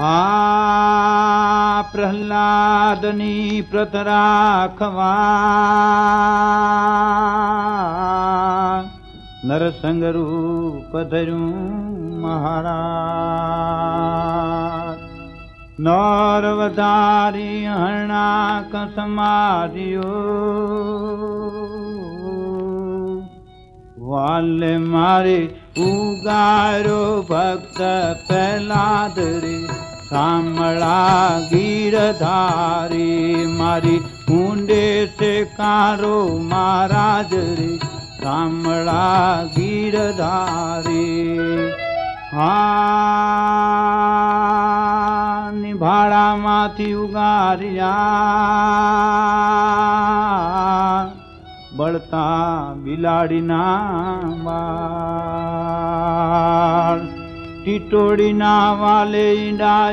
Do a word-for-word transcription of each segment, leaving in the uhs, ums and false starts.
આ પ્રહલાદની પ્રત રાખવા નરસંગ રૂપ ધર્યું મહારાજ. નર વધારી હરણાક સમાર્યો વાલે મારે ઉગારો ભક્ત પ્રહલાદ રે સામળા ગીરધારી મારી ઊંડે છે કારો મહારાજ રે સામળા ગીરધારી. હા નિભાળામાંથી ઉગાર્યા બળતા બિલાડીના વાળ ટીટોડીના વાલે ઈંડા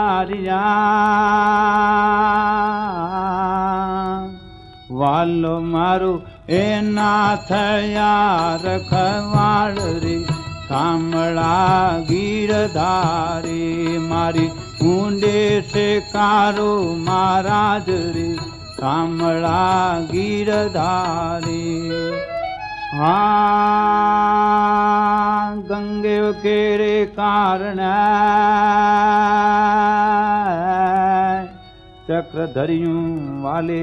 ઉગાર્યા વાલો મારું એના થયા રખવાળ રે સામળા ગીરધારી મારી ઊંડે છે કારો મહારાજ રે સામળા ગીરધારી. હા ગંગે કેરે કારણે ચક્ર ધર્યું વાલે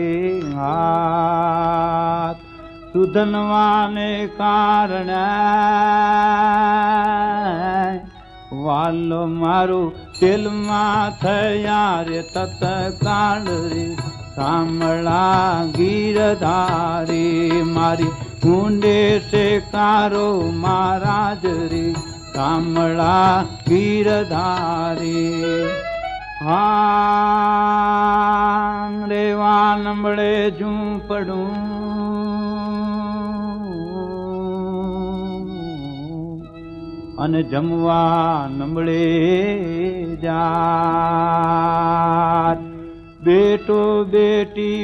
હાથ સુધનવાને કારણે વાલો મારું તેલમાં થયા રે તત્કાળ રે સામળા ગીરધારી મારી ઊંડે છે કારો મહારાજ રે સામળા ગીરધારી. હા રેવા નંબળે ઝૂંપડું અને જમવા નંબળે જાત બેટો બેટી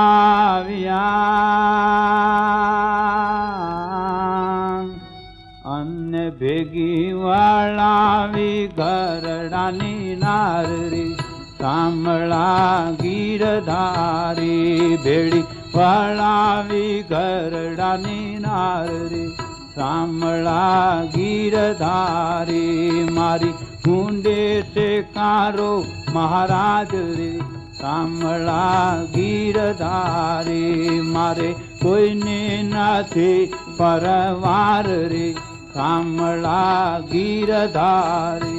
મળાવ્યા અને ભેગી વળાવી ઘરડાની નારી સામળા ગીરધારી ભેડી વળાવી ઘરડાની નારી સામળા ગીરધારી મારી ઊંડે છે કારો મહારાજ રે સામળા ગીરધારી મારે કોઈને નથી પરવાર રે સામળા ગીરધારી.